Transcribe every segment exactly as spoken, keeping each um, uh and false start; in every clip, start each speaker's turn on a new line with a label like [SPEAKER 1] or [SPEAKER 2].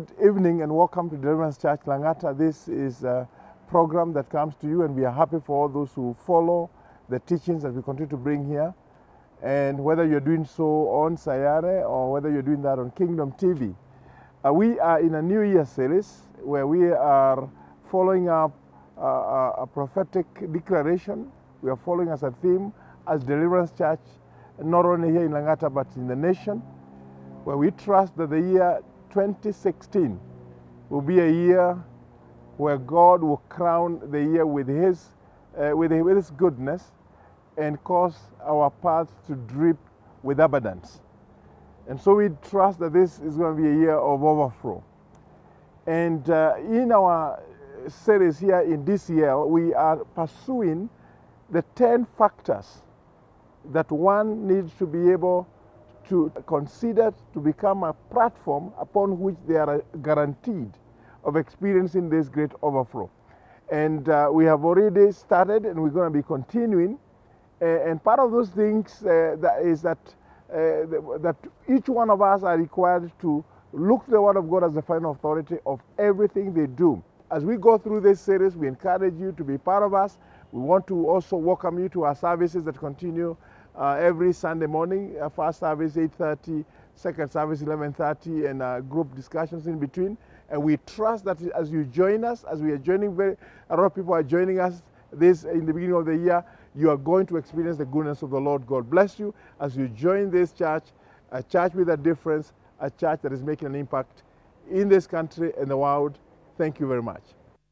[SPEAKER 1] Good evening and welcome to Deliverance Church Langata. This is a program that comes to you, and we are happy for all those who follow the teachings that we continue to bring here. And whether you're doing so on Sayare or whether you're doing that on Kingdom T V, uh, we are in a New Year series where we are following up uh, a prophetic declaration. We are following as a theme as Deliverance Church, not only here in Langata but in the nation, where we trust that the year twenty sixteen will be a year where God will crown the year with His, uh, with, with His goodness and cause our paths to drip with abundance. And so we trust that this is going to be a year of overflow. And uh, in our series here in D C L, we are pursuing the ten factors that one needs to be able to consider to become a platform upon which they are guaranteed of experiencing this great overflow. And uh, we have already started, and we're going to be continuing. Uh, and part of those things uh, that is that, uh, that each one of us are required to look to the Word of God as the final authority of everything they do. As we go through this series, we encourage you to be part of us. We want to also welcome you to our services that continue Uh, every Sunday morning, uh, first service eight thirty, second service eleven thirty, and uh, group discussions in between. And we trust that as you join us, as we are joining, very, a lot of people are joining us this in the beginning of the year, you are going to experience the goodness of the Lord. God bless you as you join this church, a church with a difference, a church that is making an impact in this country and the world. Thank you very much.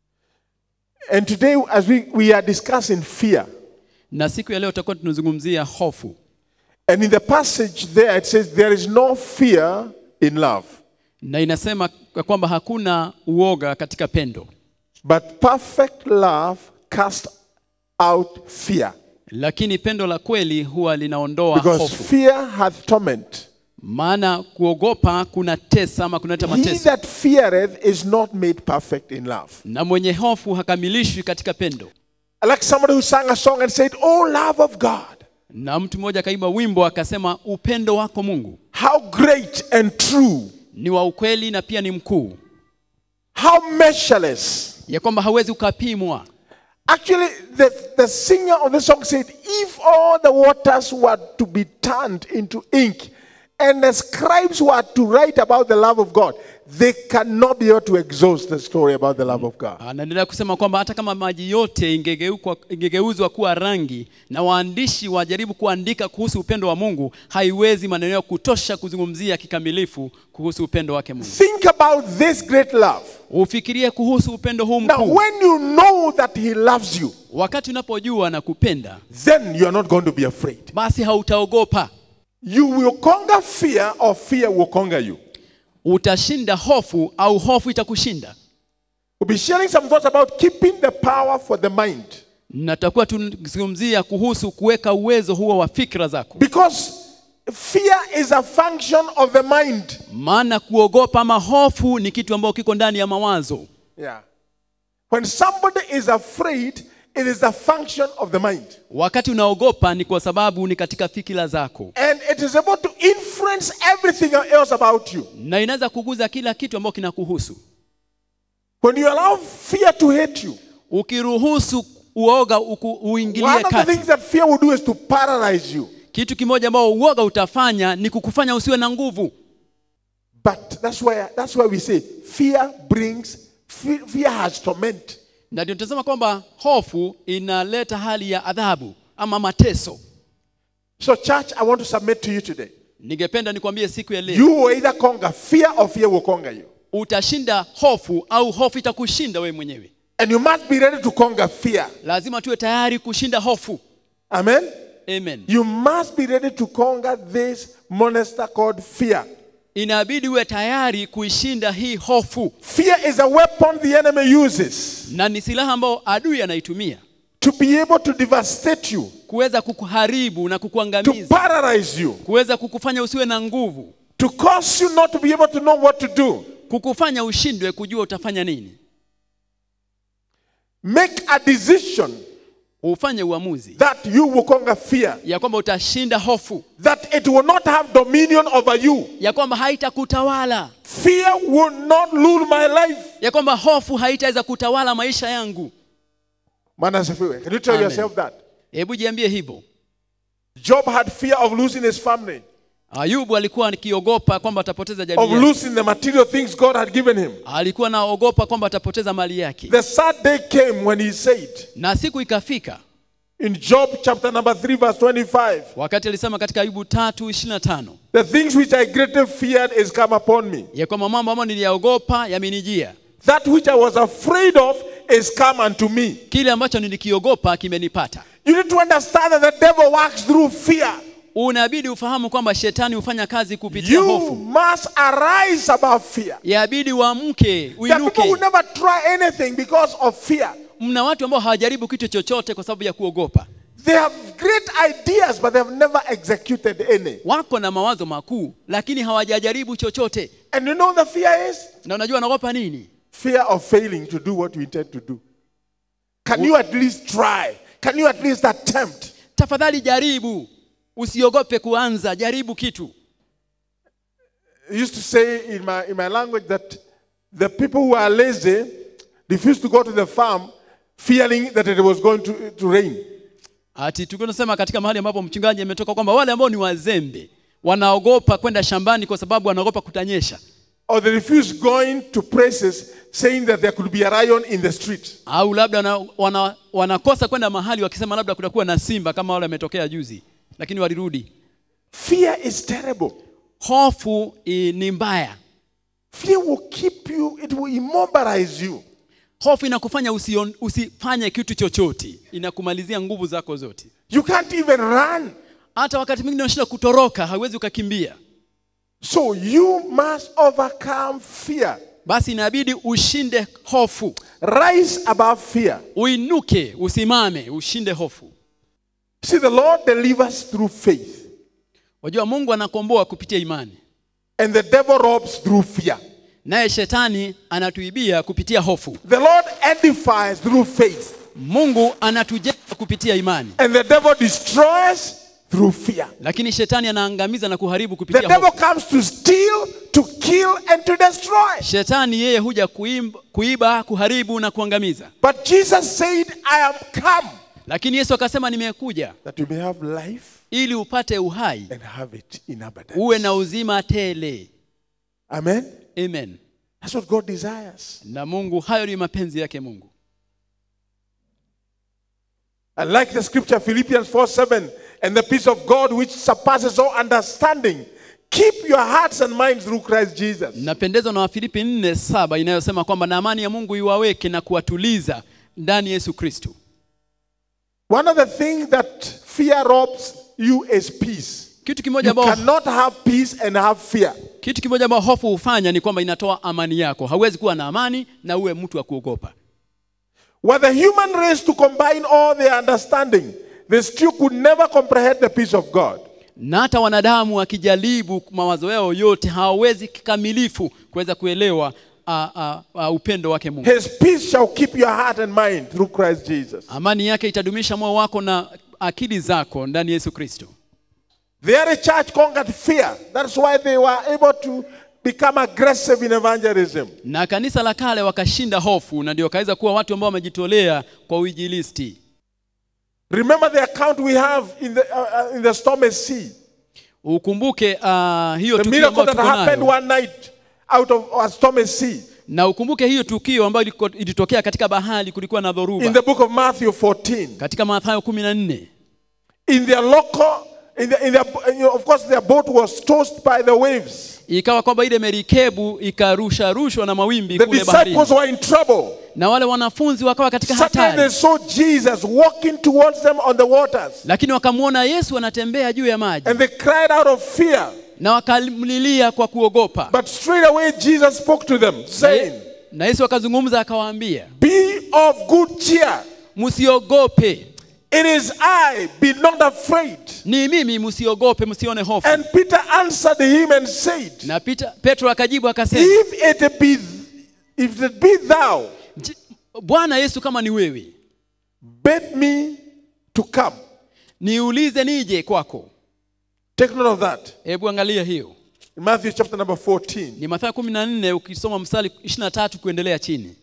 [SPEAKER 1] And today, as we, we are discussing fear.
[SPEAKER 2] Na siku ya leo tutakuwa tunazungumzia hofu.
[SPEAKER 1] And in the passage there it says there is no fear in love.
[SPEAKER 2] Na inasema kwamba hakuna uoga katika pendo.
[SPEAKER 1] But perfect love casts out fear.
[SPEAKER 2] Lakini pendo la kweli huwa linaondoa
[SPEAKER 1] hofu.
[SPEAKER 2] Because
[SPEAKER 1] fear hath torment.
[SPEAKER 2] Maana kuogopa kuna tesa ama kunaleta mateso.
[SPEAKER 1] He that feareth is not made perfect in love.
[SPEAKER 2] Na mwenye hofu hakamilishwi katika pendo.
[SPEAKER 1] Like somebody who sang a song and said, "Oh love of God."
[SPEAKER 2] Na mtu mmoja akaimba wimbo akasema upendo wako Mungu.
[SPEAKER 1] How great and true.
[SPEAKER 2] Ni wa ukweli na pia ni mkuu.
[SPEAKER 1] How measureless.
[SPEAKER 2] Ya kwamba hawezi ukapimwa.
[SPEAKER 1] Actually, the, the singer of the song said, if all the waters were to be turned into ink and the scribes were to write about the love of God, they cannot be able to exhaust the story about the love of God.
[SPEAKER 2] Anaendelea kusema kwamba hata kama maji yote ingegeuzwa ingegeuzwa kuwa rangi na waandishi wajaribu kuandika kuhusu upendo wa Mungu, haiwezi maneno ya kutosha kuzungumzia kikamilifu kuhusu upendo wake Mungu.
[SPEAKER 1] Think about this great love.
[SPEAKER 2] Ufikirie kuhusu upendo huu mkuu.
[SPEAKER 1] Now when you know that he loves you,
[SPEAKER 2] wakati unapojua na kupenda,
[SPEAKER 1] then you are not going to be afraid.
[SPEAKER 2] Basi hautaogopa.
[SPEAKER 1] You will conquer fear or fear will conquer you.
[SPEAKER 2] Utashinda hofu au hofu itakushinda.
[SPEAKER 1] We'll be sharing some thoughts about keeping the power for the mind.
[SPEAKER 2] Natakuwa tunazungumzia kuhusu kuweka uwezo huo wa fikra zako.
[SPEAKER 1] Because fear is a function of the mind.
[SPEAKER 2] Maana kuogopa ama hofu ni kitu ambacho kiko ndani ya mawazo.
[SPEAKER 1] Yeah. When somebody is afraid, it is a function of the mind.
[SPEAKER 2] Wakati unaogopa ni kwa sababu ni katika fikira zako.
[SPEAKER 1] And it is able to influence everything else about you.
[SPEAKER 2] Na inaweza kuguza kila kitu ambacho kinakuhusu.
[SPEAKER 1] When you allow fear to hate you,
[SPEAKER 2] ukiruhusu uoga uingilie kati.
[SPEAKER 1] One of the things that fear will do is to paralyze you.
[SPEAKER 2] Kitu kimoja ambao uoga utafanya ni kukufanya usiwe na nguvu.
[SPEAKER 1] But that's why that's why we say fear brings fear, fear has torment.
[SPEAKER 2] Na ndio tunasema kwamba hofu inaleta hali ya adhabu ama mateso.
[SPEAKER 1] So church, I want to submit to you today.
[SPEAKER 2] Ningependa nikwambie siku ya leo.
[SPEAKER 1] You will either conquer fear or fear will conquer you.
[SPEAKER 2] Utashinda hofu au hofu itakushinda wewe mwenyewe.
[SPEAKER 1] And you must be ready to conquer fear.
[SPEAKER 2] Lazima tuwe tayari kushinda hofu.
[SPEAKER 1] Amen.
[SPEAKER 2] Amen.
[SPEAKER 1] You must be ready to conquer this monster called fear.
[SPEAKER 2] Inabidi uwe tayari kuishinda hii hofu.
[SPEAKER 1] Fear is a weapon the enemy uses.
[SPEAKER 2] Na ni silaha ambayo adui anaitumia.
[SPEAKER 1] To be able to devastate you.
[SPEAKER 2] Kuweza kukuharibu na kukuangamiza.
[SPEAKER 1] To paralyze you.
[SPEAKER 2] Kuweza kukufanya usiwe na nguvu.
[SPEAKER 1] To cause you not to be able to know what to do.
[SPEAKER 2] Kukufanya ushindwe kujua utafanya nini.
[SPEAKER 1] Make a decision
[SPEAKER 2] ufanye uamuzi
[SPEAKER 1] that you will conquer fear,
[SPEAKER 2] ya kwamba utashinda hofu,
[SPEAKER 1] that it will not have dominion over you.
[SPEAKER 2] ya kwamba haitakutawala,
[SPEAKER 1] Fear will not rule my life.
[SPEAKER 2] ya kwamba hofu haitaweza kutawala maisha yangu.
[SPEAKER 1] Maana asifiwe. Can you tell
[SPEAKER 2] Amen.
[SPEAKER 1] yourself that?
[SPEAKER 2] Hebu jiambie hivyo.
[SPEAKER 1] Job had fear of losing his family,
[SPEAKER 2] Ayubu alikuwa akiogopa kwamba atapoteza
[SPEAKER 1] of
[SPEAKER 2] jamii yake.
[SPEAKER 1] losing the material things God had given him.
[SPEAKER 2] Alikuwa naogopa kwamba atapoteza mali yake.
[SPEAKER 1] The sad day came when he said,
[SPEAKER 2] Na siku ikafika
[SPEAKER 1] in Job chapter number three verse twenty-five,
[SPEAKER 2] wakati alisema katika Ayubu tatu ishirini na tano
[SPEAKER 1] the things which I greatly feared is come upon me.
[SPEAKER 2] ya kwamba mambo ambayo niliyaogopa yamenijia,
[SPEAKER 1] That which I was afraid of is come unto me.
[SPEAKER 2] kile ambacho nilikiogopa kimenipata.
[SPEAKER 1] You need to understand that the devil works through fear.
[SPEAKER 2] Unabidi ufahamu kwamba shetani hufanya kazi kupitia
[SPEAKER 1] You
[SPEAKER 2] hofu.
[SPEAKER 1] must arise above fear.
[SPEAKER 2] Yabidi uamke,
[SPEAKER 1] There are people who
[SPEAKER 2] uinuke.
[SPEAKER 1] never try anything because of fear.
[SPEAKER 2] Mna watu ambao hawajaribu kitu chochote kwa sababu ya kuogopa.
[SPEAKER 1] They have great ideas but they have never executed any.
[SPEAKER 2] Wako na mawazo makuu lakini hawajajaribu chochote.
[SPEAKER 1] And you know the fear is?
[SPEAKER 2] Na unajua wanaogopa nini?
[SPEAKER 1] Fear of failing to do what you intend to do. Can you at least try? Can you at least attempt?
[SPEAKER 2] Tafadhali jaribu. Usiogope kuanza, jaribu kitu.
[SPEAKER 1] I used to say in my, in my language that the people who are lazy refused to go to the farm fearing that it was going to, to rain.
[SPEAKER 2] Ati tunasema katika mahali ambapo mchungaji ametoka kwamba wale ambao ni wazembe wanaogopa kwenda shambani kwa sababu wanaogopa kutanyesha.
[SPEAKER 1] Or they refuse going to places saying that there could be a lion in the street.
[SPEAKER 2] Au labda wana, wana, wanakosa kwenda mahali wakisema labda kutakuwa na simba kama wale wametokea juzi, lakini walirudi.
[SPEAKER 1] Fear is terrible.
[SPEAKER 2] Hofu i, ni mbaya.
[SPEAKER 1] Fear will keep you, it will immobilize you.
[SPEAKER 2] Hofu inakufanya usion, usifanye kitu chochote. Inakumalizia nguvu zako zote.
[SPEAKER 1] You can't even run.
[SPEAKER 2] Hata wakati mwingine unashinda kutoroka, hauwezi ukakimbia.
[SPEAKER 1] So you must overcome fear.
[SPEAKER 2] Basi inabidi ushinde hofu.
[SPEAKER 1] Rise above fear.
[SPEAKER 2] Uinuke, usimame, ushinde hofu.
[SPEAKER 1] See, the Lord delivers through faith.
[SPEAKER 2] Wajua Mungu anakomboa kupitia imani.
[SPEAKER 1] And the devil robs through fear.
[SPEAKER 2] Naye shetani anatuibia kupitia hofu.
[SPEAKER 1] The Lord edifies through faith.
[SPEAKER 2] Mungu anatujenga kupitia imani.
[SPEAKER 1] And the devil destroys through fear.
[SPEAKER 2] Lakini shetani anaangamiza na kuharibu
[SPEAKER 1] The
[SPEAKER 2] kupitia
[SPEAKER 1] devil
[SPEAKER 2] hofu.
[SPEAKER 1] comes to steal, to kill, and to destroy.
[SPEAKER 2] Shetani yeye huja kuimba, kuiba, kuharibu na kuangamiza.
[SPEAKER 1] But Jesus said, I am come
[SPEAKER 2] Lakini Yesu akasema nimekuja
[SPEAKER 1] that you may have life
[SPEAKER 2] ili upate uhai,
[SPEAKER 1] and have it in abundance.
[SPEAKER 2] uwe na uzima tele.
[SPEAKER 1] Amen.
[SPEAKER 2] Amen.
[SPEAKER 1] That's what God desires.
[SPEAKER 2] Na Mungu, hayo ni mapenzi yake Mungu.
[SPEAKER 1] I like the scripture Philippians four seven, and the peace of God which surpasses all understanding, keep your hearts and minds through Christ Jesus.
[SPEAKER 2] Napendezwa na Wafilipi nne saba inayosema kwamba na amani ya Mungu iwaweke na kuwatuliza ndani Yesu Kristo.
[SPEAKER 1] One of the things that fear robs you is peace.
[SPEAKER 2] Kitu kimoja
[SPEAKER 1] You
[SPEAKER 2] ambao
[SPEAKER 1] cannot have peace and have fear.
[SPEAKER 2] kitu kimoja ambao hofu hufanya ni kwamba inatoa amani yako. Hauwezi kuwa na amani na uwe mtu wa kuogopa.
[SPEAKER 1] Were the human race to combine all their understanding, they still could never comprehend the peace of God.
[SPEAKER 2] Na hata wanadamu wakijaribu mawazo yao yote hawawezi kikamilifu kuweza kuelewa uh, uh, uh, upendo wake Mungu.
[SPEAKER 1] His peace shall keep your heart and mind through Christ Jesus.
[SPEAKER 2] Amani yake itadumisha moyo wako na akili zako ndani Yesu Kristo.
[SPEAKER 1] The early church conquered fear. That's why they were able to become aggressive in evangelism.
[SPEAKER 2] Na kanisa la kale wakashinda hofu na ndio wakaweza kuwa watu ambao wamejitolea kwa uinjilisti.
[SPEAKER 1] Remember the account we have in the, uh, in the stormy sea.
[SPEAKER 2] Ukumbuke uh, hiyo
[SPEAKER 1] The
[SPEAKER 2] tukio
[SPEAKER 1] miracle
[SPEAKER 2] ambayo
[SPEAKER 1] that
[SPEAKER 2] tuko
[SPEAKER 1] happened
[SPEAKER 2] nayo.
[SPEAKER 1] one night out of a stormy sea.
[SPEAKER 2] Na ukumbuke hiyo tukio ambayo iliko- ilitokea katika bahari, kulikuwa na
[SPEAKER 1] In
[SPEAKER 2] dhoruba.
[SPEAKER 1] the book of Matthew fourteen.
[SPEAKER 2] Katika Mathayo kumi na nne.
[SPEAKER 1] In their local, in the, in their, you know, of course their boat was tossed by the waves.
[SPEAKER 2] Ikawa kwamba ile merikebu ikarusha rushwa na mawimbi
[SPEAKER 1] The
[SPEAKER 2] kule baharini.
[SPEAKER 1] disciples were in trouble.
[SPEAKER 2] Na wale wanafunzi wakawa katika
[SPEAKER 1] Suddenly they
[SPEAKER 2] hatari.
[SPEAKER 1] saw Jesus walking towards them on the waters.
[SPEAKER 2] Lakini wakamuona Yesu anatembea juu ya maji.
[SPEAKER 1] And they cried out of fear.
[SPEAKER 2] Na wakamlilia kwa kuogopa.
[SPEAKER 1] But straight away Jesus spoke to them, saying,
[SPEAKER 2] Na Yesu akazungumza akawaambia,
[SPEAKER 1] be of good cheer.
[SPEAKER 2] msiogope.
[SPEAKER 1] It is I, be not afraid.
[SPEAKER 2] Ni mimi, msiogope, msione hofu.
[SPEAKER 1] And Peter answered him and said,
[SPEAKER 2] Na Peter, Petro akajibu akasema,
[SPEAKER 1] if it be, if it be thou,
[SPEAKER 2] Bwana Yesu, kama ni wewe,
[SPEAKER 1] bid me to come.
[SPEAKER 2] Niulize nije kwako.
[SPEAKER 1] Take note of that.
[SPEAKER 2] Hebu angalia hiyo.
[SPEAKER 1] In Matthew chapter number fourteen.
[SPEAKER 2] Ni Mathayo kumi na nne ukisoma mstari ishirini na tatu kuendelea chini.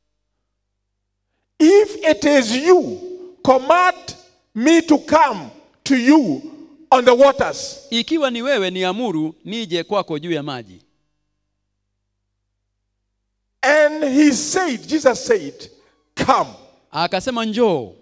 [SPEAKER 1] If it is you, command me to come to you on the waters.
[SPEAKER 2] Ikiwa ni wewe, niamuru nije kwako juu ya maji.
[SPEAKER 1] And he said, Jesus said, come.
[SPEAKER 2] Akasema njoo.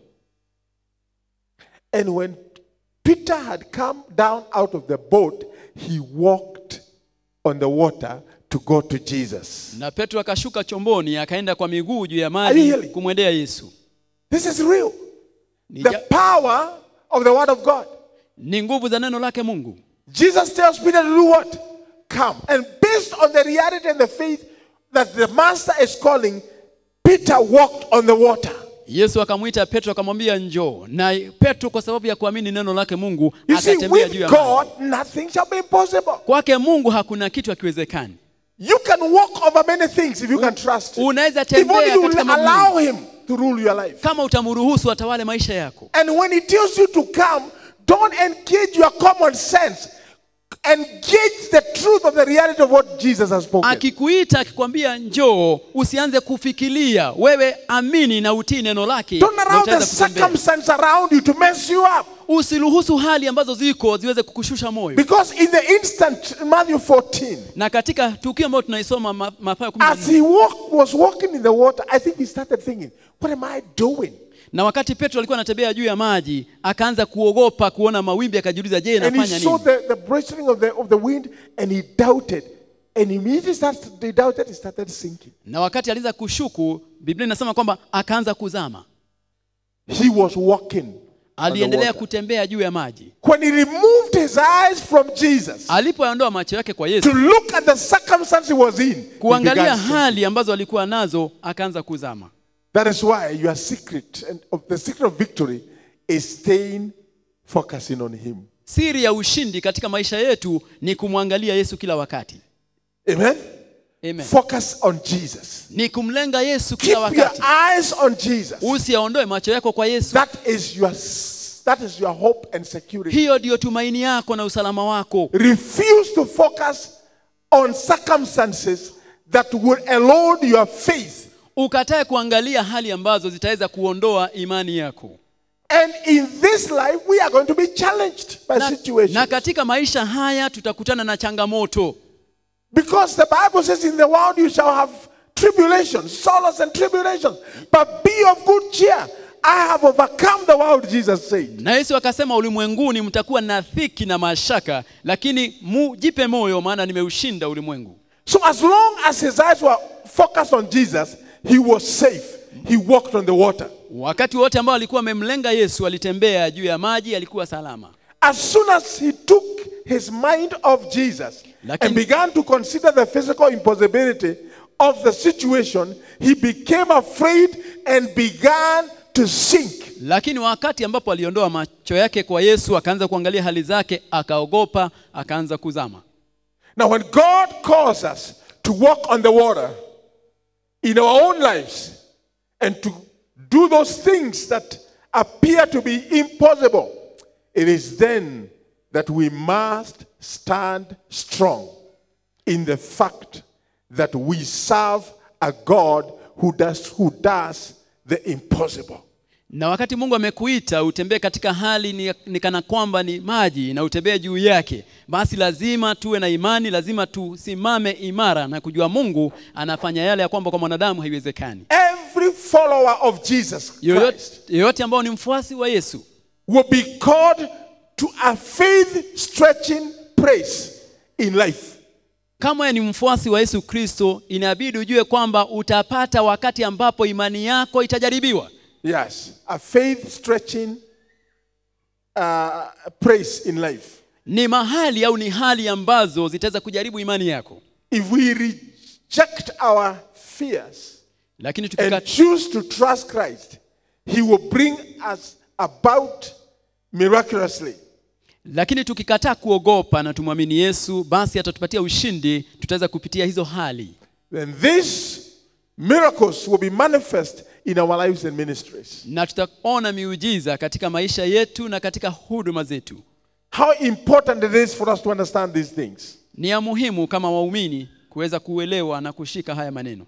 [SPEAKER 1] And when Peter had come down out of the boat, he walked on the water to go to Jesus.
[SPEAKER 2] Na Petro akashuka chomboni akaenda kwa miguu juu ya
[SPEAKER 1] Are
[SPEAKER 2] maji
[SPEAKER 1] you hearing?
[SPEAKER 2] kumwendea Yesu.
[SPEAKER 1] This is real.
[SPEAKER 2] Ni,
[SPEAKER 1] The
[SPEAKER 2] ja,
[SPEAKER 1] power of the word of God.
[SPEAKER 2] ni nguvu za neno lake Mungu.
[SPEAKER 1] Jesus tells Peter to do what? Come. And based on the reality and the faith that the master is calling, Peter walked on the water.
[SPEAKER 2] Yesu akamwita Petro akamwambia njoo. Na Petro kwa sababu ya kuamini neno lake Mungu
[SPEAKER 1] You see,
[SPEAKER 2] akatembea juu ya
[SPEAKER 1] with
[SPEAKER 2] maji.
[SPEAKER 1] God, nothing shall be impossible.
[SPEAKER 2] Kwake Mungu hakuna kitu hakiwezekani.
[SPEAKER 1] You can walk over many things if you can trust Him.
[SPEAKER 2] Unaweza
[SPEAKER 1] If only
[SPEAKER 2] tembea
[SPEAKER 1] you
[SPEAKER 2] katika
[SPEAKER 1] will
[SPEAKER 2] mambo
[SPEAKER 1] allow
[SPEAKER 2] mengi.
[SPEAKER 1] Him to rule your life.
[SPEAKER 2] Kama utamruhusu atawale maisha yako.
[SPEAKER 1] And when He tells you to come, don't engage your common sense. Engage the truth of the reality of what Jesus has spoken.
[SPEAKER 2] Akikuita akikwambia njoo, usianze kufikiria, wewe amini na utii neno lake.
[SPEAKER 1] Don't
[SPEAKER 2] na
[SPEAKER 1] allow the
[SPEAKER 2] utaweza kutembea.
[SPEAKER 1] circumstances around you to mess you up.
[SPEAKER 2] Usiruhusu hali ambazo ziko ziweze kukushusha moyo.
[SPEAKER 1] Because in the instant, Matthew fourteen,
[SPEAKER 2] Na katika tukio ambalo tunaisoma Ma- Mathayo kumi na nne,
[SPEAKER 1] as he walk, was walking in the water, I think he started thinking, what am I doing?
[SPEAKER 2] na wakati Petro alikuwa anatembea juu ya maji, akaanza kuogopa kuona mawimbi, akajiuliza je,
[SPEAKER 1] And he
[SPEAKER 2] nafanya
[SPEAKER 1] saw
[SPEAKER 2] nini?
[SPEAKER 1] the, the bristling of the, of the wind, and he doubted. And immediately started, he doubted, he started sinking.
[SPEAKER 2] Na wakati alianza kushuku, Biblia inasema kwamba akaanza kuzama.
[SPEAKER 1] He was walking on the
[SPEAKER 2] Aliendelea
[SPEAKER 1] water.
[SPEAKER 2] kutembea juu ya maji.
[SPEAKER 1] When he removed his eyes from Jesus
[SPEAKER 2] Alipoondoa macho yake kwa
[SPEAKER 1] to
[SPEAKER 2] Yesu,
[SPEAKER 1] look at the circumstance he was in, he
[SPEAKER 2] kuangalia
[SPEAKER 1] began sinking.
[SPEAKER 2] hali ambazo alikuwa nazo, akaanza kuzama.
[SPEAKER 1] That is why your secret and of the secret of victory is staying focusing on him.
[SPEAKER 2] Siri ya ushindi katika maisha yetu ni kumwangalia Yesu kila wakati.
[SPEAKER 1] Amen.
[SPEAKER 2] Amen.
[SPEAKER 1] Focus on Jesus.
[SPEAKER 2] Ni kumlenga Yesu
[SPEAKER 1] Keep
[SPEAKER 2] kila
[SPEAKER 1] your
[SPEAKER 2] wakati.
[SPEAKER 1] eyes on Jesus.
[SPEAKER 2] Usiaondoe macho yako kwa Yesu.
[SPEAKER 1] That is your that is your hope and security.
[SPEAKER 2] Hiyo ndio tumaini yako na usalama wako.
[SPEAKER 1] Refuse to focus on circumstances that will erode your faith.
[SPEAKER 2] Ukatae kuangalia hali ambazo zitaweza kuondoa imani yako.
[SPEAKER 1] And in this life we are going to be challenged by
[SPEAKER 2] Na,
[SPEAKER 1] situations.
[SPEAKER 2] na katika maisha haya tutakutana na changamoto.
[SPEAKER 1] Because the Bible says in the world you shall have tribulations, sorrows and tribulations. But be of good cheer. I have overcome the world, Jesus said.
[SPEAKER 2] Na Yesu akasema ulimwenguni mtakuwa na dhiki na mashaka, lakini mu, jipe moyo maana nimeushinda ulimwengu.
[SPEAKER 1] So as long as his eyes were focused on Jesus, he was safe. He walked on the water.
[SPEAKER 2] Wakati wote ambao alikuwa amemlenga Yesu, alitembea juu ya maji, alikuwa salama.
[SPEAKER 1] As soon as he took his mind off Jesus
[SPEAKER 2] Lakini-
[SPEAKER 1] and began to consider the physical impossibility of the situation, he became afraid and began to sink.
[SPEAKER 2] Lakini wakati ambapo aliondoa macho yake kwa Yesu, akaanza kuangalia hali zake, akaogopa, akaanza kuzama.
[SPEAKER 1] Now when God calls us to walk on the water in our own lives and to do those things that appear to be impossible, it is then that we must stand strong in the fact that we serve a God who does, who does the impossible.
[SPEAKER 2] Na wakati Mungu amekuita utembee katika hali ni, ni kana kwamba ni maji na utembee juu yake, basi lazima tuwe na imani, lazima tusimame imara na kujua Mungu anafanya yale ya kwamba kwa mwanadamu haiwezekani.
[SPEAKER 1] Every follower of Jesus
[SPEAKER 2] Yoyote,
[SPEAKER 1] Christ
[SPEAKER 2] yoyote ambao ni mfuasi wa Yesu
[SPEAKER 1] will be called to a faith-stretching praise in life.
[SPEAKER 2] kama wewe ni mfuasi wa Yesu Kristo, inabidi ujue kwamba utapata wakati ambapo imani yako itajaribiwa.
[SPEAKER 1] Yes, a faith-stretching uh, praise in life.
[SPEAKER 2] Ni mahali au ni hali ambazo zitaweza kujaribu imani yako.
[SPEAKER 1] If we reject our fears
[SPEAKER 2] Lakini
[SPEAKER 1] and
[SPEAKER 2] tukikata,
[SPEAKER 1] choose to trust Christ, he will bring us about miraculously.
[SPEAKER 2] lakini tukikataa kuogopa na tumwamini Yesu, basi atatupatia ushindi, tutaweza kupitia hizo hali.
[SPEAKER 1] Then these miracles will be manifest in our lives and ministries.
[SPEAKER 2] Na tutaona miujiza katika maisha yetu na katika huduma zetu.
[SPEAKER 1] How important it is for us to understand these things.
[SPEAKER 2] Ni ya muhimu kama waumini kuweza kuelewa na kushika haya maneno.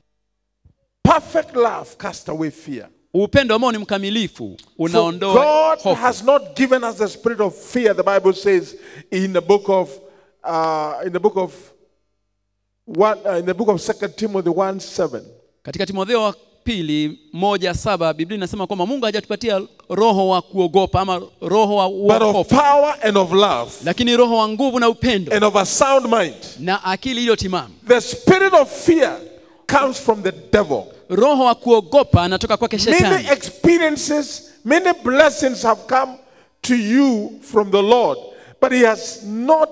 [SPEAKER 1] Perfect love casts away fear.
[SPEAKER 2] Upendo ambao ni mkamilifu unaondoa
[SPEAKER 1] God
[SPEAKER 2] hofu.
[SPEAKER 1] has not given us the spirit of fear. The Bible says in the book of uh, in the book of one uh, in the book of Second Timothy one seven.
[SPEAKER 2] Katika Timotheo wa pili moja saba Biblia inasema kwamba Mungu hajatupatia roho wa kuogopa ama roho wa
[SPEAKER 1] But of
[SPEAKER 2] hofu,
[SPEAKER 1] power and of love
[SPEAKER 2] lakini roho wa nguvu na upendo
[SPEAKER 1] and of a sound mind.
[SPEAKER 2] na akili iliyo timamu.
[SPEAKER 1] The spirit of fear comes from the devil.
[SPEAKER 2] Roho wa kuogopa anatoka kwake
[SPEAKER 1] Many
[SPEAKER 2] shetani.
[SPEAKER 1] experiences, many blessings have come to you from the Lord, but he has not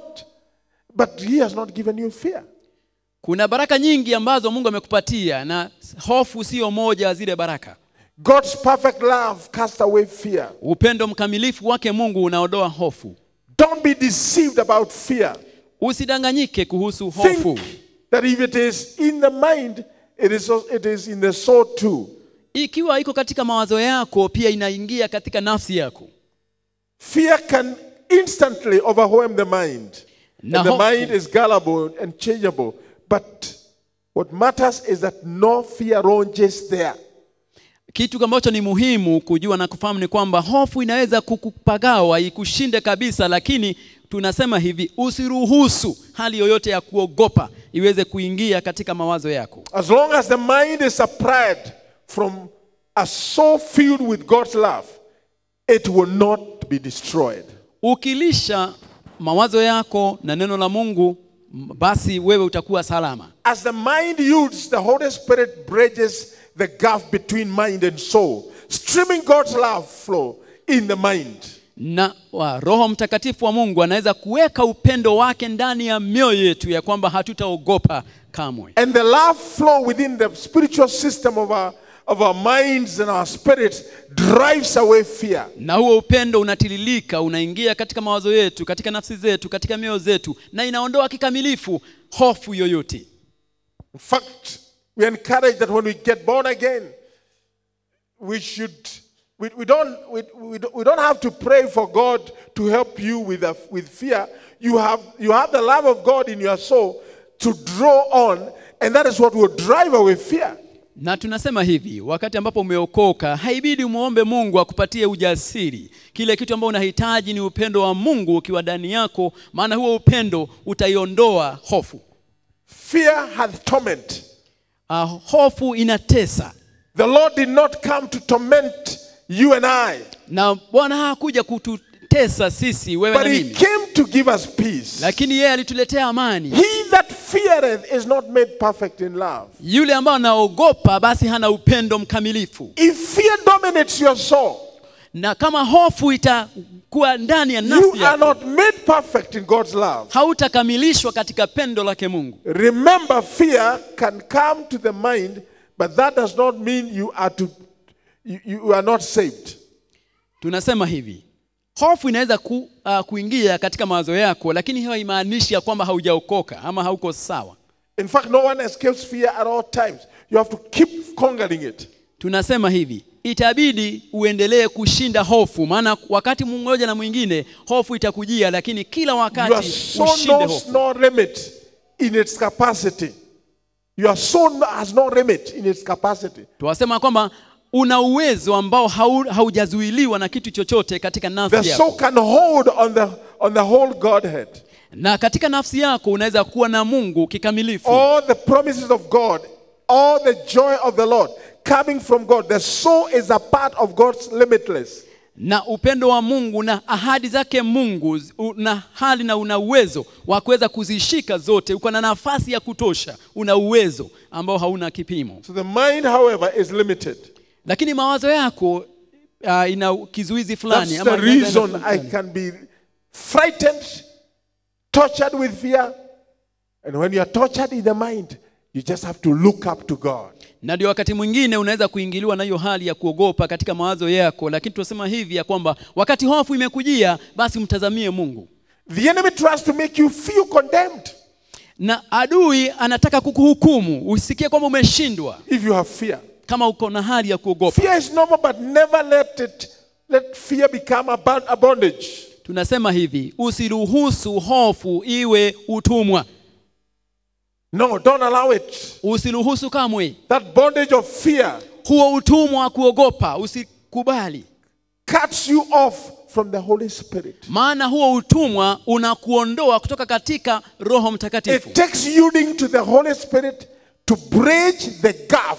[SPEAKER 1] but he has not given you fear.
[SPEAKER 2] Kuna baraka nyingi ambazo Mungu amekupatia na hofu sio moja ya zile baraka.
[SPEAKER 1] God's perfect love casts away fear.
[SPEAKER 2] Upendo mkamilifu wake Mungu unaondoa hofu.
[SPEAKER 1] Don't be deceived about fear.
[SPEAKER 2] Usidanganyike kuhusu hofu.
[SPEAKER 1] Think that if it is in the mind, it is, it is in the soul too.
[SPEAKER 2] Ikiwa iko katika mawazo yako, pia inaingia katika nafsi yako.
[SPEAKER 1] Fear can instantly overwhelm the mind. And the mind is gullible and changeable. But what matters is that no fear ranges there.
[SPEAKER 2] Kitu ambacho ni muhimu kujua na kufahamu ni kwamba hofu inaweza kukupagawa, ikushinde kabisa, lakini tunasema hivi, usiruhusu hali yoyote ya kuogopa iweze kuingia katika mawazo yako.
[SPEAKER 1] As long as the mind is separated from a soul filled with God's love, it will not be destroyed.
[SPEAKER 2] Ukilisha mawazo yako na neno la Mungu, basi wewe utakuwa salama.
[SPEAKER 1] As the mind yields, the Holy Spirit bridges the gap between mind and soul, streaming God's love flow in the mind.
[SPEAKER 2] Na wa, Roho Mtakatifu wa Mungu anaweza kuweka upendo wake ndani ya mioyo yetu ya kwamba hatutaogopa kamwe.
[SPEAKER 1] And the love flow within the spiritual system of our of our minds and our spirits drives away fear.
[SPEAKER 2] Na huo upendo unatiririka, unaingia katika mawazo yetu, katika nafsi zetu, katika mioyo zetu, na inaondoa kikamilifu hofu yoyote.
[SPEAKER 1] In fact, we encourage that when we get born again, we should we, we don't we, we, we don't have to pray for God to help you with a, with fear. You have you have the love of God in your soul to draw on, and that is what will drive away fear.
[SPEAKER 2] Na tunasema hivi, wakati ambapo umeokoka, haibidi umuombe Mungu akupatie ujasiri. Kile kitu ambacho unahitaji ni upendo wa Mungu ukiwa ndani yako, maana huo upendo utaiondoa hofu.
[SPEAKER 1] Fear hath torment.
[SPEAKER 2] Uh, hofu inatesa.
[SPEAKER 1] The Lord did not come to torment you and I.
[SPEAKER 2] Na Bwana hakuja kututesa sisi wewe
[SPEAKER 1] But
[SPEAKER 2] na
[SPEAKER 1] he
[SPEAKER 2] mimi.
[SPEAKER 1] came to give us peace.
[SPEAKER 2] Lakini yeye alituletea amani.
[SPEAKER 1] He that feareth is not made perfect in love.
[SPEAKER 2] Yule ambaye anaogopa basi hana upendo mkamilifu.
[SPEAKER 1] If fear dominates your soul,
[SPEAKER 2] Na kama hofu itakuwa ndani ya
[SPEAKER 1] you
[SPEAKER 2] nafsi
[SPEAKER 1] are
[SPEAKER 2] yako,
[SPEAKER 1] not made perfect in God's love.
[SPEAKER 2] hautakamilishwa katika pendo lake Mungu.
[SPEAKER 1] Remember, fear can come to the mind, but that does not mean you are to you, you are not saved.
[SPEAKER 2] Tunasema hivi, hofu inaweza ku, uh, kuingia katika mawazo yako, lakini hiyo haimaanishi ya kwamba haujaokoka ama hauko sawa.
[SPEAKER 1] In fact, no one escapes fear at all times. You have to keep conquering it.
[SPEAKER 2] Tunasema hivi, itabidi uendelee kushinda hofu, maana wakati mmoja na mwingine hofu itakujia, lakini kila wakati
[SPEAKER 1] Your soul
[SPEAKER 2] ushinde
[SPEAKER 1] knows
[SPEAKER 2] hofu.
[SPEAKER 1] no limit in its capacity. Your soul has no limit in its capacity.
[SPEAKER 2] Tuwasema kwamba una uwezo ambao haujazuiliwa na kitu chochote katika nafsi
[SPEAKER 1] The
[SPEAKER 2] yako.
[SPEAKER 1] soul can hold on the on the whole Godhead.
[SPEAKER 2] Na katika nafsi yako unaweza kuwa na Mungu kikamilifu.
[SPEAKER 1] All the promises of God, all the joy of the Lord coming from God. The soul is a part of God's limitless.
[SPEAKER 2] Na upendo wa Mungu na ahadi zake Mungu una hali na una uwezo wa kuweza kuzishika zote. Uko na nafasi ya kutosha, una uwezo ambao hauna kipimo.
[SPEAKER 1] So the mind, however, is limited.
[SPEAKER 2] Lakini mawazo yako uh, ina kizuizi fulani.
[SPEAKER 1] That's the reason I can be frightened, tortured with fear. And when you are tortured in the mind, you just have to look up to God.
[SPEAKER 2] Na ndio wakati mwingine unaweza kuingiliwa na hiyo hali ya kuogopa katika mawazo yako, lakini tunasema hivi ya kwamba wakati hofu imekujia, basi mtazamie Mungu.
[SPEAKER 1] The enemy tries to make you feel condemned.
[SPEAKER 2] Na adui anataka kukuhukumu, usikie kwamba umeshindwa.
[SPEAKER 1] If you have fear.
[SPEAKER 2] kama uko na hali ya kuogopa.
[SPEAKER 1] Fear is normal, but never let it let fear become a, a bondage.
[SPEAKER 2] Tunasema hivi, usiruhusu hofu iwe utumwa.
[SPEAKER 1] No, don't allow it.
[SPEAKER 2] Usiruhusu kamwe.
[SPEAKER 1] That bondage of fear,
[SPEAKER 2] huo utumwa wa kuogopa, usikubali.
[SPEAKER 1] Cuts you off from the Holy Spirit.
[SPEAKER 2] Maana huo utumwa unakuondoa kutoka katika Roho Mtakatifu.
[SPEAKER 1] It takes yielding to the Holy Spirit to bridge the gap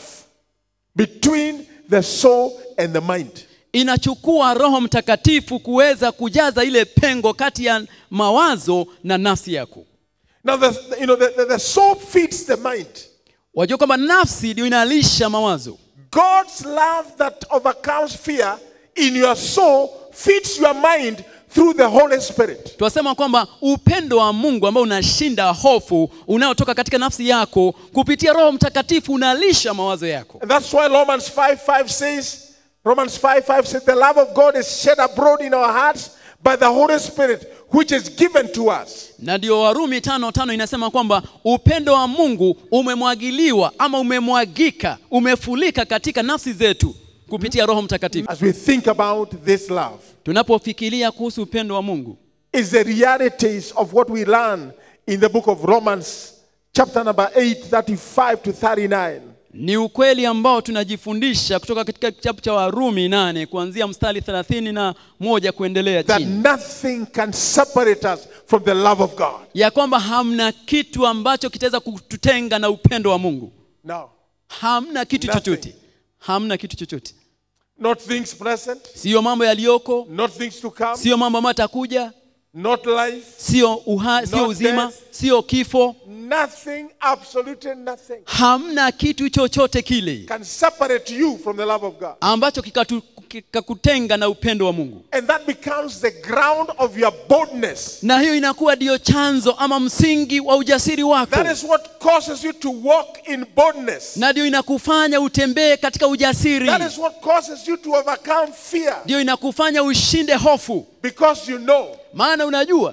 [SPEAKER 1] between the soul and the mind.
[SPEAKER 2] Inachukua Roho Mtakatifu kuweza kujaza ile pengo kati ya mawazo na nafsi yako.
[SPEAKER 1] Now the, you know, the, the, the soul feeds the mind.
[SPEAKER 2] Wajua kwamba nafsi ndio inalisha mawazo.
[SPEAKER 1] God's love that overcomes fear in your soul feeds your mind through the Holy Spirit.
[SPEAKER 2] Tunasema kwamba upendo wa Mungu ambao unashinda hofu unaotoka katika nafsi yako kupitia Roho Mtakatifu unalisha mawazo yako.
[SPEAKER 1] And that's why Romans five five says, Romans five five says, the love of God is shed abroad in our hearts by the Holy Spirit which is given to us.
[SPEAKER 2] Na ndio Warumi tano tano inasema kwamba upendo wa Mungu umemwagiliwa ama umemwagika, umefulika katika nafsi zetu kupitia Roho Mtakatifu.
[SPEAKER 1] As we think about this love,
[SPEAKER 2] tunapofikiria kuhusu upendo wa Mungu,
[SPEAKER 1] is the realities of what we learn in the book of Romans chapter number eight thirty-five to thirty-nine.
[SPEAKER 2] Ni ukweli ambao tunajifundisha kutoka katika kitabu cha Warumi nane kuanzia mstari thelathini na moja kuendelea chini.
[SPEAKER 1] That nothing can separate us from the love of God.
[SPEAKER 2] Ya kwamba hamna kitu ambacho kitaweza kututenga na upendo wa Mungu.
[SPEAKER 1] No.
[SPEAKER 2] Hamna kitu chochote. Hamna kitu chochote.
[SPEAKER 1] Not things present.
[SPEAKER 2] Sio mambo yaliyoko.
[SPEAKER 1] Not things to come.
[SPEAKER 2] Sio mambo matakuja.
[SPEAKER 1] Not life.
[SPEAKER 2] Sio uha, sio uzima, sio kifo.
[SPEAKER 1] Nothing, absolutely nothing.
[SPEAKER 2] Hamna kitu chochote kile
[SPEAKER 1] can separate you from the love of God.
[SPEAKER 2] Ambacho kikakutenga na upendo wa Mungu.
[SPEAKER 1] And that becomes the ground of your boldness.
[SPEAKER 2] Na hiyo inakuwa ndio chanzo ama msingi wa ujasiri wako.
[SPEAKER 1] That is what causes you to walk in boldness.
[SPEAKER 2] Na ndio inakufanya utembee katika ujasiri.
[SPEAKER 1] That is what causes you to overcome fear.
[SPEAKER 2] Ndio inakufanya ushinde hofu.
[SPEAKER 1] Because you know.
[SPEAKER 2] Maana unajua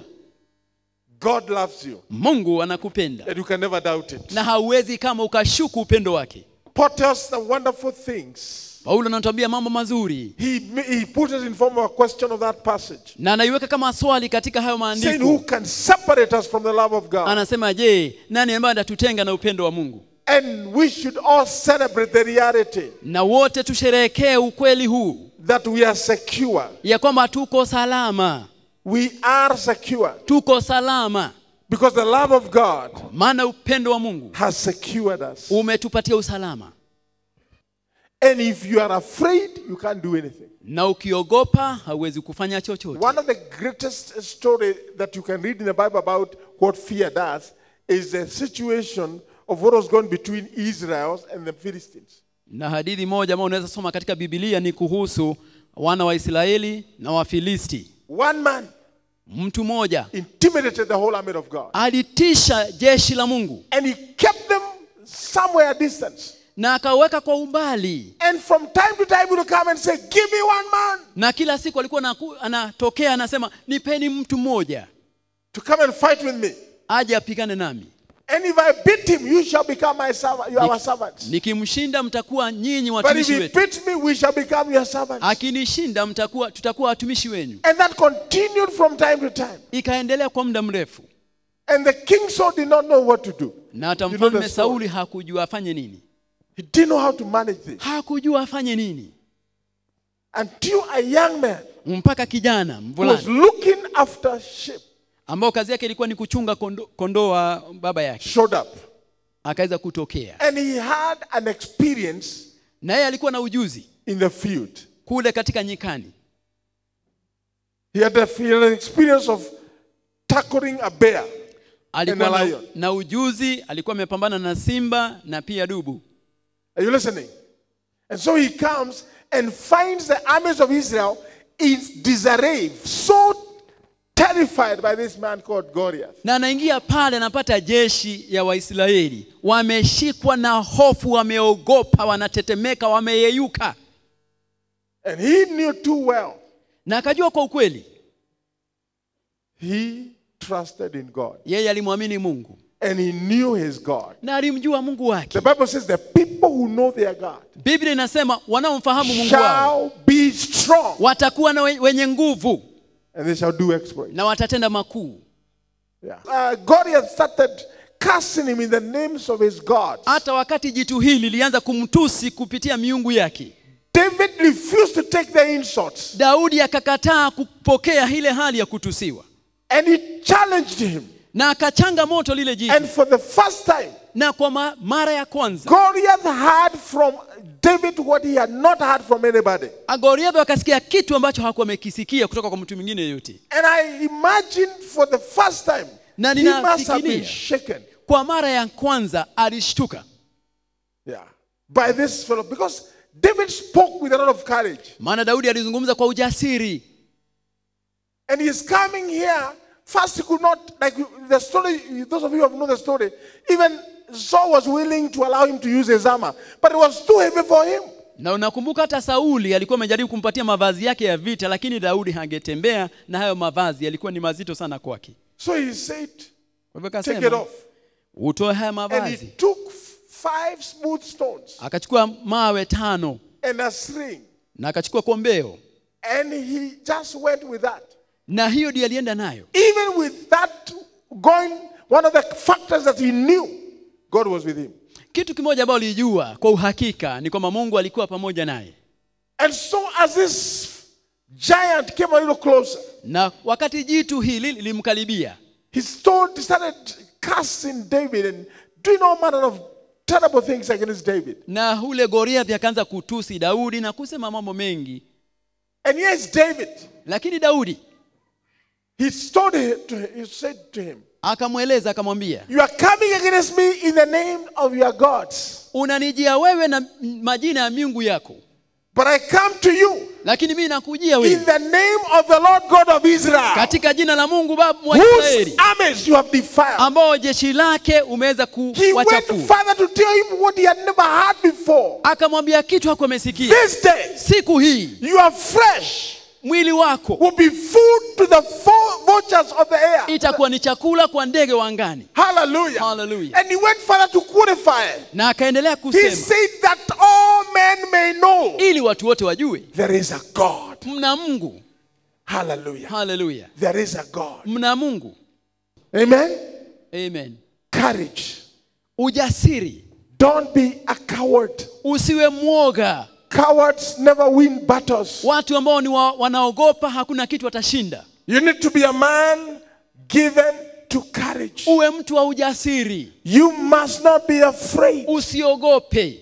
[SPEAKER 1] God loves you.
[SPEAKER 2] Mungu anakupenda.
[SPEAKER 1] And you can never doubt it.
[SPEAKER 2] Na hauwezi kama ukashuku upendo wake.
[SPEAKER 1] Paul tells the wonderful things.
[SPEAKER 2] Paulo anatuambia mambo mazuri.
[SPEAKER 1] He he put it in form of a question of that passage.
[SPEAKER 2] Na anaiweka kama swali katika hayo maandiko.
[SPEAKER 1] Saying who can separate us from the love of God?
[SPEAKER 2] Anasema je, nani ambaye atatutenga na upendo wa Mungu?
[SPEAKER 1] And we should all celebrate the reality.
[SPEAKER 2] Na wote tusherehekee ukweli huu.
[SPEAKER 1] That we are secure.
[SPEAKER 2] Ya kwamba tuko salama.
[SPEAKER 1] We are secure.
[SPEAKER 2] Tuko salama.
[SPEAKER 1] Because the love of God
[SPEAKER 2] maana upendo wa Mungu
[SPEAKER 1] has secured us.
[SPEAKER 2] Umetupatia usalama.
[SPEAKER 1] And if you are afraid, you can't do anything.
[SPEAKER 2] Na ukiogopa hauwezi kufanya chochote.
[SPEAKER 1] One of the greatest story that you can read in the Bible about what fear does is the situation of what was going between Israel and the Philistines.
[SPEAKER 2] Na hadithi moja ambayo unaweza soma katika Biblia ni kuhusu wana wa Israeli na Wafilisti.
[SPEAKER 1] One man,
[SPEAKER 2] mtu mmoja,
[SPEAKER 1] intimidated the whole army of God.
[SPEAKER 2] Alitisha jeshi la Mungu.
[SPEAKER 1] And he kept them somewhere at distance.
[SPEAKER 2] Na akaweka kwa umbali.
[SPEAKER 1] And from time to time he would come and say, give me one man.
[SPEAKER 2] Na kila siku alikuwa anatokea anasema, nipeni mtu mmoja.
[SPEAKER 1] To come and fight with me.
[SPEAKER 2] Aje apigane nami.
[SPEAKER 1] And if I beat him, you shall become my servant, you are our servants.
[SPEAKER 2] Nikimshinda mtakuwa nyinyi watumishi wetu.
[SPEAKER 1] But if he beats me, we shall become your servants.
[SPEAKER 2] Akinishinda mtakuwa tutakuwa watumishi wenu.
[SPEAKER 1] And that continued from time to time.
[SPEAKER 2] Ikaendelea kwa muda mrefu.
[SPEAKER 1] And the king Saul did not know what to do.
[SPEAKER 2] Na hata mfalme Sauli hakujua afanye nini.
[SPEAKER 1] He didn't know how to manage this.
[SPEAKER 2] Hakujua afanye nini.
[SPEAKER 1] Until a young man
[SPEAKER 2] mpaka kijana mvulana
[SPEAKER 1] was looking after sheep,
[SPEAKER 2] ambao kazi yake ilikuwa ni kuchunga kondoo kondo wa baba yake,
[SPEAKER 1] showed up.
[SPEAKER 2] Akaweza kutokea.
[SPEAKER 1] And he had an experience,
[SPEAKER 2] na yeye alikuwa na ujuzi
[SPEAKER 1] in the field.
[SPEAKER 2] Kule katika nyikani.
[SPEAKER 1] He had, a, he had an experience of tackling a bear
[SPEAKER 2] alikuwa
[SPEAKER 1] and a
[SPEAKER 2] na,
[SPEAKER 1] lion.
[SPEAKER 2] na ujuzi, alikuwa amepambana na simba na pia dubu.
[SPEAKER 1] Are you listening? And so he comes and finds the armies of Israel in disarray, so terrified by this man called Goliath.
[SPEAKER 2] Na anaingia pale anapata jeshi ya Waisraeli wameshikwa na hofu, wameogopa, wanatetemeka, wameyeyuka.
[SPEAKER 1] And he knew too well.
[SPEAKER 2] Na akajua kwa ukweli.
[SPEAKER 1] He trusted in God.
[SPEAKER 2] Yeye alimwamini Mungu.
[SPEAKER 1] And he knew his God.
[SPEAKER 2] na alimjua Mungu wake.
[SPEAKER 1] The Bible says the people who know their God
[SPEAKER 2] Biblia inasema wanaomfahamu Mungu wao
[SPEAKER 1] shall be strong.
[SPEAKER 2] watakuwa na wenye nguvu
[SPEAKER 1] And they shall do exploits.
[SPEAKER 2] na watatenda makuu.
[SPEAKER 1] Yeah. Uh, God had started cursing him in the names of his gods.
[SPEAKER 2] Hata wakati jitu hili lianza kumtusi kupitia miungu yake,
[SPEAKER 1] David refused to take the insults.
[SPEAKER 2] Daudi akakataa kupokea ile hali ya kutusiwa,
[SPEAKER 1] And he challenged him.
[SPEAKER 2] na akachanga moto lile jitu.
[SPEAKER 1] And for the first time,
[SPEAKER 2] Na kwa ma mara ya kwanza
[SPEAKER 1] Goliath heard from David what he had not heard from anybody.
[SPEAKER 2] Goliathi akasikia kitu ambacho hakuwa amekisikia kutoka kwa mtu mwingine yeyote.
[SPEAKER 1] And I imagine for the first time,
[SPEAKER 2] Na
[SPEAKER 1] he must have been
[SPEAKER 2] ninafikiria
[SPEAKER 1] shaken.
[SPEAKER 2] kwa mara ya kwanza alishtuka.
[SPEAKER 1] Yeah. By this fellow. Because David spoke with a lot of courage.
[SPEAKER 2] Maana Daudi alizungumza kwa ujasiri.
[SPEAKER 1] And he is coming here. First he could not, like the story, those of you who have known the story, even Saul was willing to allow him to use his armor. But it was too heavy for him.
[SPEAKER 2] Na unakumbuka hata Sauli alikuwa amejaribu kumpatia mavazi yake ya vita, lakini Daudi hangetembea na hayo mavazi, yalikuwa ni mazito sana kwake.
[SPEAKER 1] So he said,
[SPEAKER 2] Kwa hivyo
[SPEAKER 1] take it
[SPEAKER 2] akasema,
[SPEAKER 1] off.
[SPEAKER 2] utoe haya
[SPEAKER 1] And he
[SPEAKER 2] mavazi.
[SPEAKER 1] took five smooth stones
[SPEAKER 2] Akachukua mawe tano
[SPEAKER 1] and a string.
[SPEAKER 2] na akachukua kombeo,
[SPEAKER 1] And he just went with that.
[SPEAKER 2] na hiyo ndiyo alienda nayo.
[SPEAKER 1] Even with that going, one of the factors that he knew, God was with him.
[SPEAKER 2] Kitu kimoja ambao alijua kwa uhakika ni kwamba Mungu alikuwa pamoja naye.
[SPEAKER 1] And so as this giant came a little closer,
[SPEAKER 2] Na wakati jitu hili lilimkaribia,
[SPEAKER 1] he started, started cursing David and doing all manner of terrible things against David.
[SPEAKER 2] na ule Goliathi akaanza kutusi Daudi na kusema mambo mengi.
[SPEAKER 1] And yes, David,
[SPEAKER 2] Lakini Daudi
[SPEAKER 1] he told him, to him, he said to him,
[SPEAKER 2] akamweleza akamwambia,
[SPEAKER 1] you are coming against me in the name of your gods.
[SPEAKER 2] unanijia wewe na majina ya miungu yako,
[SPEAKER 1] But I come to you
[SPEAKER 2] lakini mimi nakujia
[SPEAKER 1] in
[SPEAKER 2] wewe
[SPEAKER 1] the name of the Lord God of Israel,
[SPEAKER 2] katika jina la Mungu Baba wa
[SPEAKER 1] whose
[SPEAKER 2] Israeli,
[SPEAKER 1] armies you have defiled.
[SPEAKER 2] ambao jeshi lake umeweza
[SPEAKER 1] He went
[SPEAKER 2] kuwachafua.
[SPEAKER 1] further to tell him what he had never heard before.
[SPEAKER 2] Akamwambia kitu hakuwa amesikia.
[SPEAKER 1] This day,
[SPEAKER 2] Siku hii
[SPEAKER 1] your flesh
[SPEAKER 2] mwili wako
[SPEAKER 1] will be food to the fo- vultures of the air.
[SPEAKER 2] itakuwa ni chakula kwa ndege wa angani.
[SPEAKER 1] Hallelujah.
[SPEAKER 2] Hallelujah.
[SPEAKER 1] And he went further to qualify.
[SPEAKER 2] Na akaendelea
[SPEAKER 1] He
[SPEAKER 2] kusema,
[SPEAKER 1] said that all men may know
[SPEAKER 2] ili watu wote wajue
[SPEAKER 1] there is a God.
[SPEAKER 2] mna Mungu.
[SPEAKER 1] Hallelujah.
[SPEAKER 2] Hallelujah.
[SPEAKER 1] There is a God.
[SPEAKER 2] Mna Mungu.
[SPEAKER 1] Amen.
[SPEAKER 2] Amen.
[SPEAKER 1] Courage.
[SPEAKER 2] Ujasiri.
[SPEAKER 1] Don't be a coward.
[SPEAKER 2] Usiwe mwoga.
[SPEAKER 1] Cowards never win battles.
[SPEAKER 2] Watu ambao ni wa, wanaogopa hakuna kitu watashinda.
[SPEAKER 1] You need to be a man given to courage.
[SPEAKER 2] Uwe mtu wa ujasiri.
[SPEAKER 1] You must not be afraid.
[SPEAKER 2] Usiogope.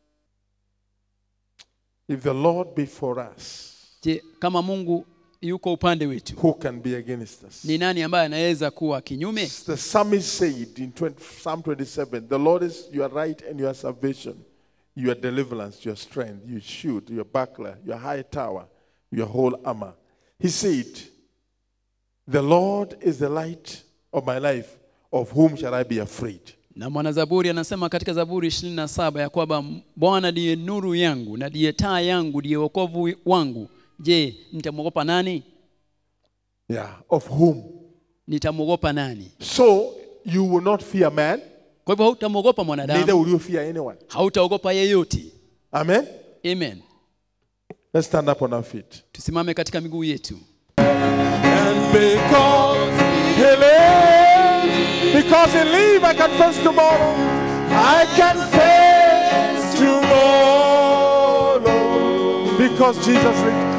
[SPEAKER 1] If the Lord be for us,
[SPEAKER 2] Je, kama Mungu yuko upande wetu,
[SPEAKER 1] who can be against us?
[SPEAKER 2] ni nani ambaye anaweza kuwa kinyume?
[SPEAKER 1] The psalmist said in Psalm twenty-seven, the Lord is your right and your salvation, your deliverance, your strength, your shield, your buckler, your high tower, your whole armor. He said, the Lord is the light of my life. Of whom shall I be afraid?
[SPEAKER 2] Na mwanazaburi anasema katika Zaburi ishirini na saba ya kwamba Bwana ndiye nuru yangu na ndiye taa yangu, ndiye wokovu wangu. Je, nitamwogopa nani?
[SPEAKER 1] Yeah, of whom?
[SPEAKER 2] Nitamwogopa nani?
[SPEAKER 1] So you will not fear man,
[SPEAKER 2] Kwa hivyo hautamwogopa
[SPEAKER 1] neither
[SPEAKER 2] mwanadamu,
[SPEAKER 1] will you fear anyone.
[SPEAKER 2] hautaogopa yeyote.
[SPEAKER 1] Amen.
[SPEAKER 2] Amen.
[SPEAKER 1] Let's stand up on our feet.
[SPEAKER 2] Tusimame katika miguu yetu.
[SPEAKER 1] And because he lives, because he lives, I can face tomorrow. I can face tomorrow. Because Jesus lives.